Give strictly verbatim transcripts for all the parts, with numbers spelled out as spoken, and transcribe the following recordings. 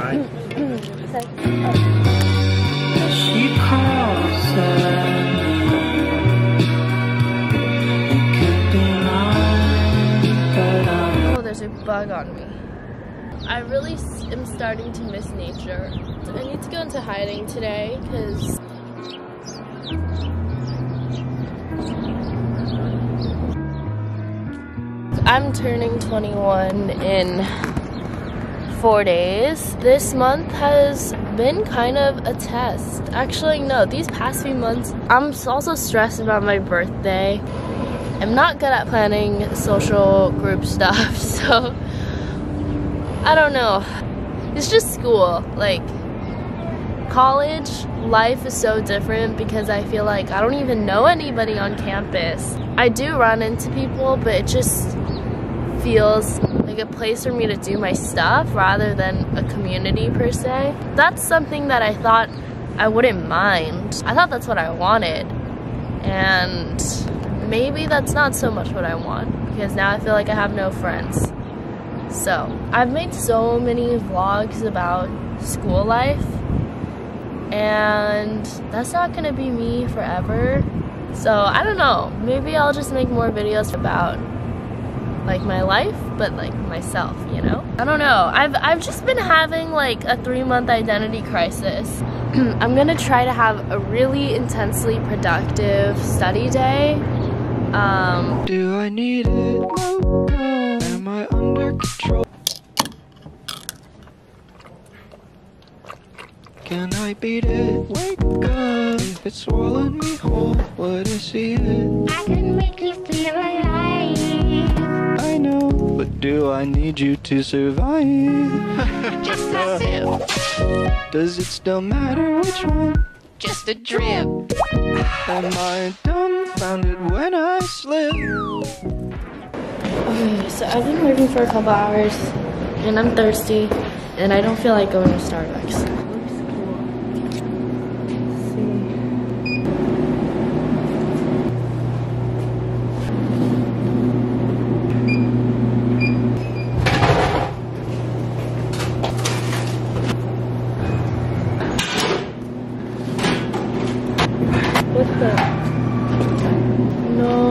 Hi. She calls her. Oh, there's a bug on me. I really am starting to miss nature. I need to go into hiding today because I'm turning twenty-one in four days. This month has been kind of a test. Actually, no, these past few months, I'm also stressed about my birthday. I'm not good at planning social group stuff, so I don't know. It's just school. Like, college life is so different because I feel like I don't even know anybody on campus. I do run into people, but it just feels like a place for me to do my stuff rather than a community per se. That's something that I thought I wouldn't mind. I thought that's what I wanted. And maybe that's not so much what I want because now I feel like I have no friends. So, I've made so many vlogs about school life and that's not gonna be me forever. So, I don't know. Maybe I'll just make more videos about like my life, but like myself, you know? I don't know. I've I've just been having like a three month identity crisis. I'm gonna try to have a really intensely productive study day. Um, Do I need it? Am I under control? Can I beat it? Wake up. If it's swallowed me whole, what is it? I can make you feel alive. I know, but do I need you to survive? Just a sip, Does it still matter which one? just a drip. Am I dumbfounded when I slip? okay, so I've been working for a couple hours and I'm thirsty and I don't feel like going to Starbucks. What the? No.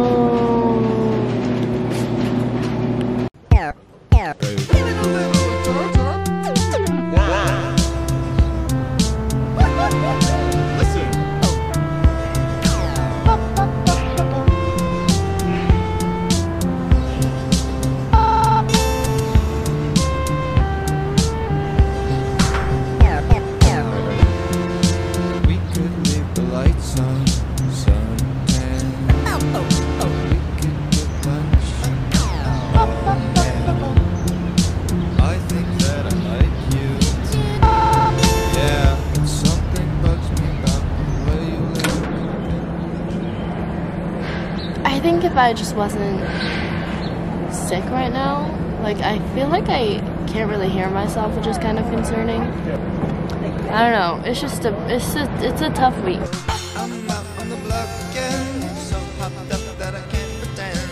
We could leave the lights on, suntan. We could get lunch. I think that I like you. Yeah, but something bugs me about the way you live. I think if I just wasn't sick right now, like I feel like I can't really hear myself, which is kind of concerning. I don't know. It's just a it's a it's a tough week. I'm out on the block again, so hopped up that I can't pretend.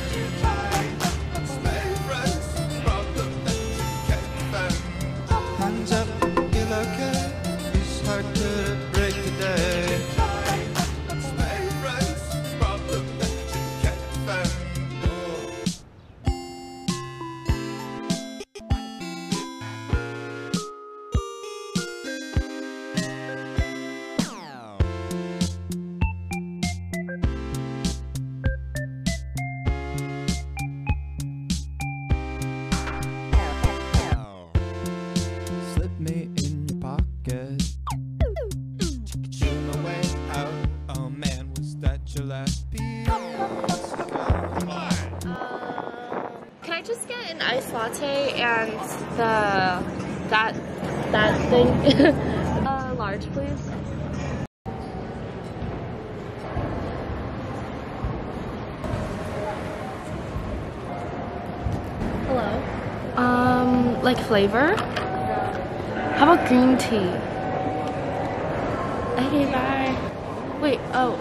Hands up, feel okay. It's hard to break the day. Slip me in your pocket. Shoot my way out. Oh man, was that your last piece? Can I just get an iced latte and the that that thing uh, large, please? Hello. Um, like flavor? How about green tea? Okay, bye. Wait, oh.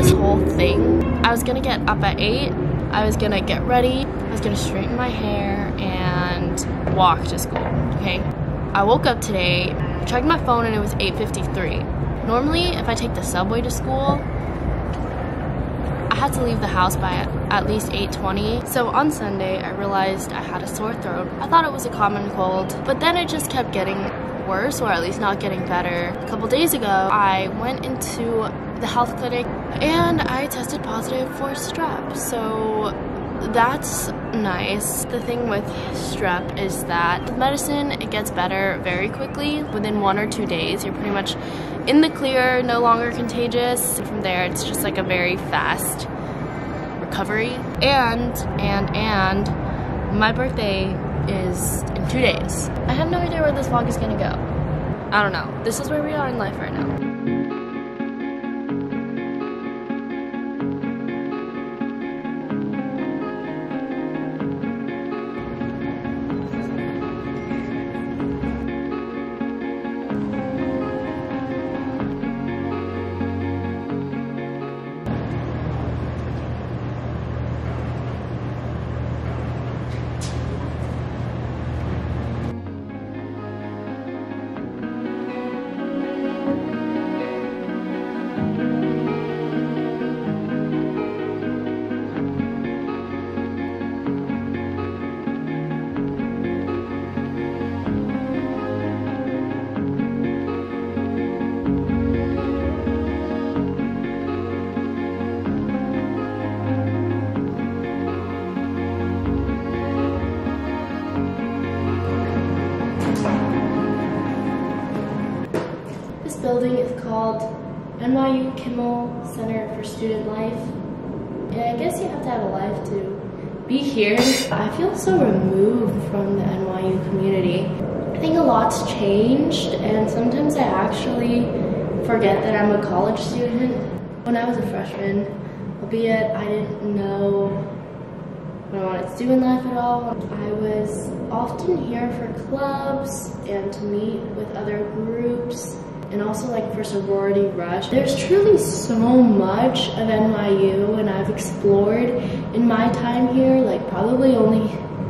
this whole thing. I was gonna get up at eight, I was gonna get ready, I was gonna straighten my hair and walk to school, okay? I woke up today, checked my phone, and it was eight fifty-three. Normally, if I take the subway to school, I had to leave the house by at least eight twenty. So on Sunday, I realized I had a sore throat. I thought it was a common cold, but then it just kept getting worse, or at least not getting better. A couple days ago, I went into the health clinic and I tested positive for strep. So that's nice. The thing with strep is that with medicine, it gets better very quickly. Within one or two days, you're pretty much in the clear, no longer contagious. From there, it's just like a very fast recovery. And, and, and, my birthday is in two days. I have no idea where this vlog is gonna go. I don't know. This is where we are in life right now. Building is called N Y U Kimmel Center for Student Life. Yeah, I guess you have to have a life to be here. I feel so removed from the N Y U community. I think a lot's changed, and sometimes I actually forget that I'm a college student. When I was a freshman, albeit I didn't know what I wanted to do in life at all, I was often here for clubs and to meet with other groups, and also like for sorority rush. There's truly so much of N Y U, and I've explored in my time here, like probably only,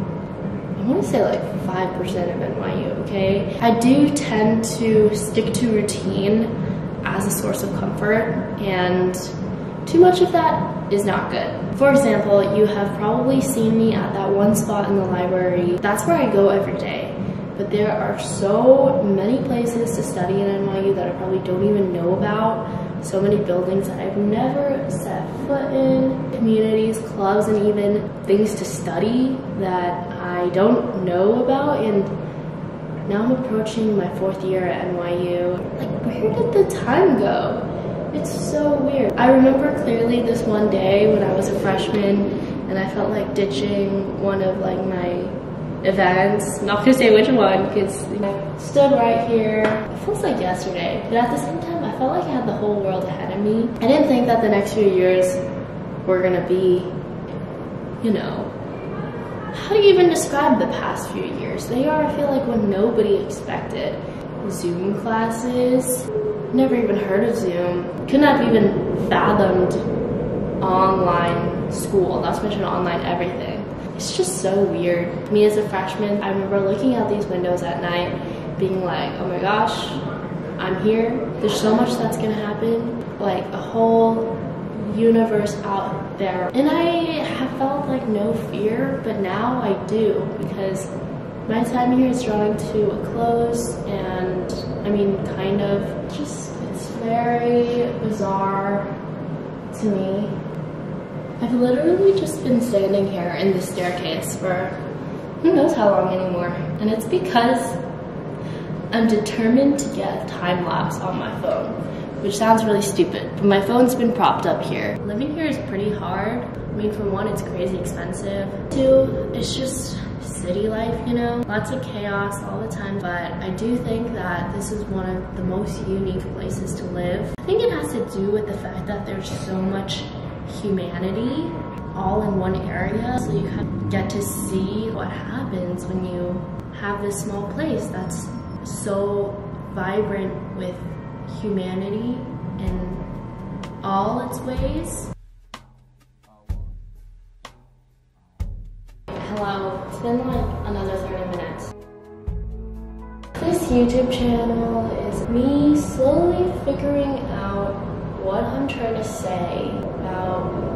I want to say like five percent of N Y U, okay? I do tend to stick to routine as a source of comfort, and too much of that is not good. For example, you have probably seen me at that one spot in the library. That's where I go every day. But there are so many places to study in N Y U that I probably don't even know about. So many buildings that I've never set foot in, communities, clubs, and even things to study that I don't know about. And now I'm approaching my fourth year at N Y U. Like, where did the time go? It's so weird. I remember clearly this one day when I was a freshman and I felt like ditching one of like my events. I'm not gonna say which one because I stood right here. It feels like yesterday, but at the same time I felt like I had the whole world ahead of me. I didn't think that the next few years were gonna be, you know, how do you even describe the past few years? They are, I feel like, what nobody expected. Zoom classes, never even heard of Zoom. Couldn't have even fathomed online school, not to mention online everything. It's just so weird. Me as a freshman, I remember looking out these windows at night, being like, oh my gosh, I'm here. There's so much that's gonna happen. Like a whole universe out there. And I have felt like no fear, but now I do, because my time here is drawing to a close, and I mean, kind of, just, it's very bizarre to me. I've literally just been standing here in the staircase for who knows how long anymore. And it's because I'm determined to get a time lapse on my phone, which sounds really stupid, but my phone's been propped up here. Living here is pretty hard. I mean, for one, it's crazy expensive. Two, it's just city life, you know? Lots of chaos all the time, but I do think that this is one of the most unique places to live. I think it has to do with the fact that there's so much humanity all in one area, so you kind of get to see what happens when you have this small place that's so vibrant with humanity and all its ways. Hello, it's been like another thirty minutes. This YouTube channel is me slowly figuring out what I'm trying to say about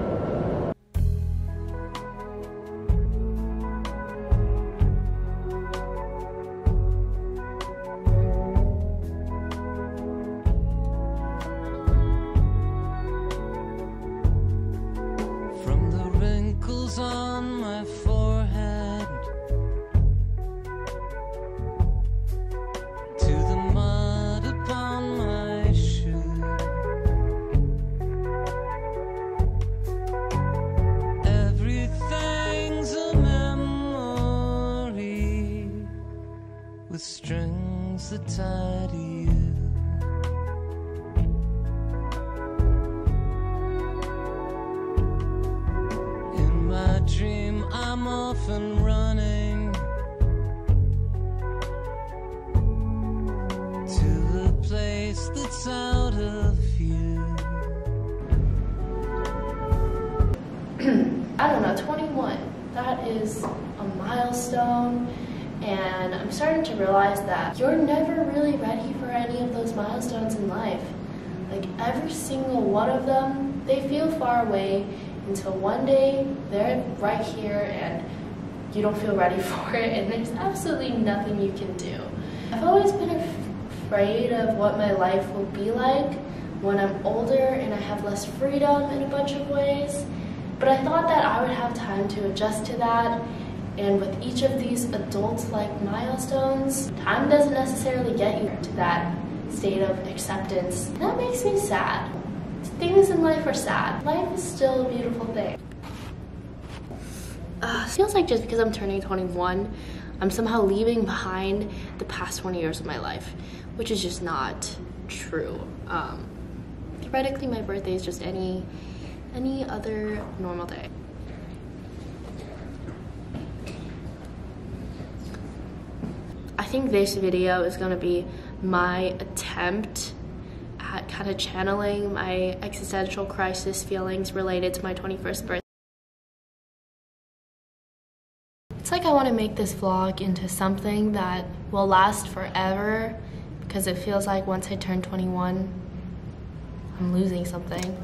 from the wrinkles on my forehead to the mud upon my shoe. Everything's a memory with strings that tie to you. In my dream, I'm often running to a place that's out of view. I don't know, twenty-one. That is a milestone, and I'm starting to realize that you're never really ready for any of those milestones in life. Like every single one of them, they feel far away until one day they're right here and you don't feel ready for it, and there's absolutely nothing you can do. I've always been af- afraid of what my life will be like when I'm older and I have less freedom in a bunch of ways. But I thought that I would have time to adjust to that, and with each of these adult-like milestones, time doesn't necessarily get you to that state of acceptance. And that makes me sad. Things in life are sad. Life is still a beautiful thing. Uh, feels like just because I'm turning twenty-one, I'm somehow leaving behind the past twenty years of my life, which is just not true. Um, theoretically, my birthday is just any any other normal day. I think this video is gonna be my attempt at kind of channeling my existential crisis feelings related to my twenty-first birthday. It's like I want to make this vlog into something that will last forever, because it feels like once I turn twenty-one, I'm losing something.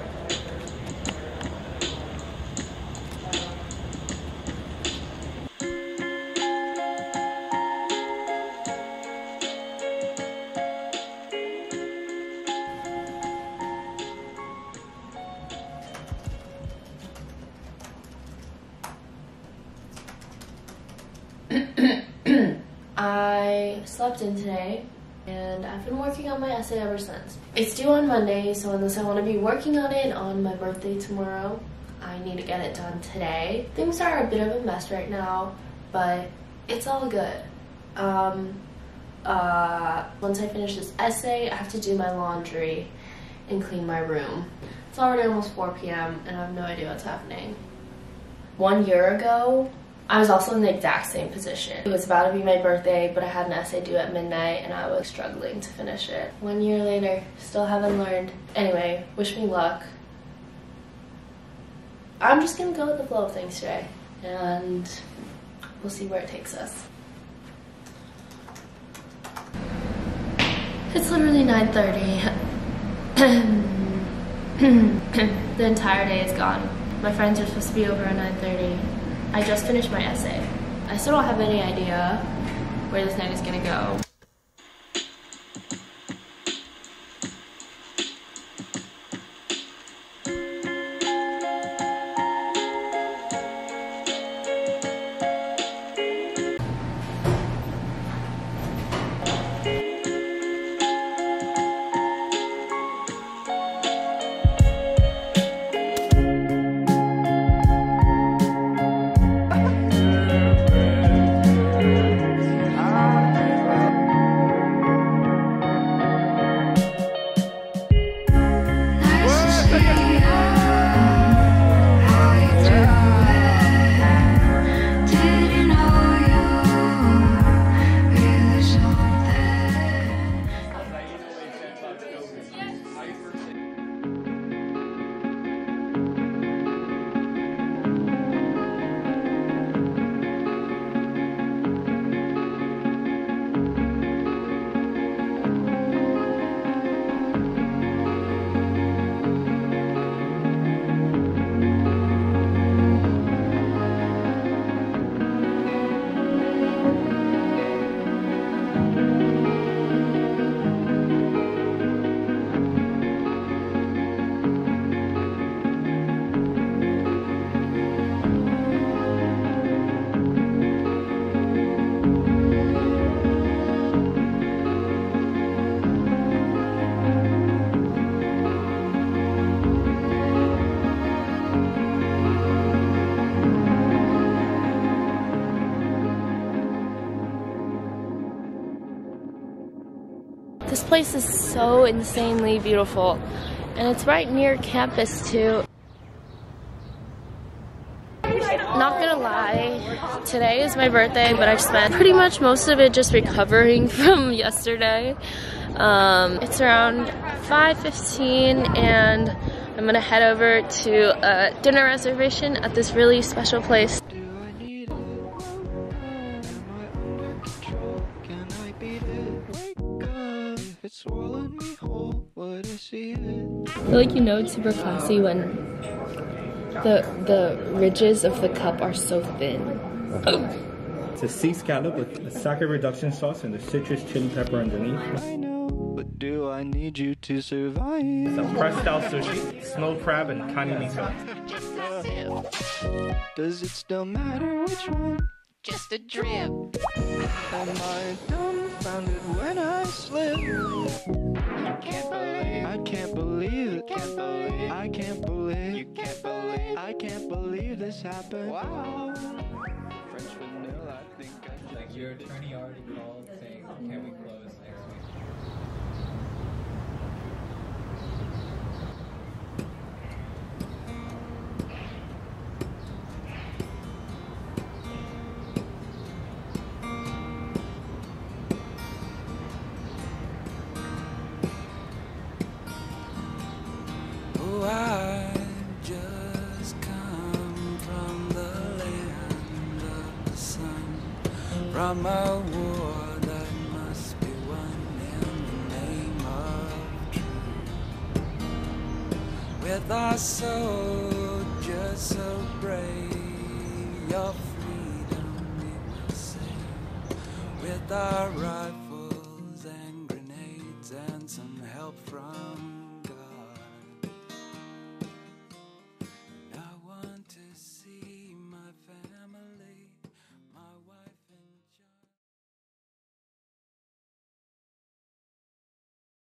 I slept in today, and I've been working on my essay ever since. It's due on Monday, so unless I want to be working on it on my birthday tomorrow, I need to get it done today. Things are a bit of a mess right now, but it's all good. Um, uh, once I finish this essay, I have to do my laundry and clean my room. It's already almost four p m and I have no idea what's happening. One year ago, I was also in the exact same position. It was about to be my birthday, but I had an essay due at midnight and I was struggling to finish it. One year later, still haven't learned. Anyway, wish me luck. I'm just gonna go with the flow of things today, and we'll see where it takes us. It's literally nine thirty. The entire day is gone. My friends are supposed to be over at nine thirty. I just finished my essay. I still don't have any idea where this night is gonna go. place is so insanely beautiful, and it's right near campus too. Not gonna lie, today is my birthday, but I've spent pretty much most of it just recovering from yesterday. Um, it's around five fifteen, and I'm gonna head over to a dinner reservation at this really special place. I feel like, you know, it's super classy when the the ridges of the cup are so thin. It's a sea scallop with a sake reduction sauce and the citrus chili pepper underneath. I know, but do I need you to survive? It's a press style sushi, snow crab, and kaini miso. Does it still matter which one? Just a drip. Am I dumbfounded when I slip? You can't believe. I can't believe it. Can't believe. I can't believe. You can't believe. I can't believe this happened. Wow. French vanilla, I think I Like your attorney already called saying, can we close next week? Oh, I just come from the land of the sun. From a war that must be won in the name of truth. With our soldiers so brave, your freedom we will save. With our rifles and grenades and some help from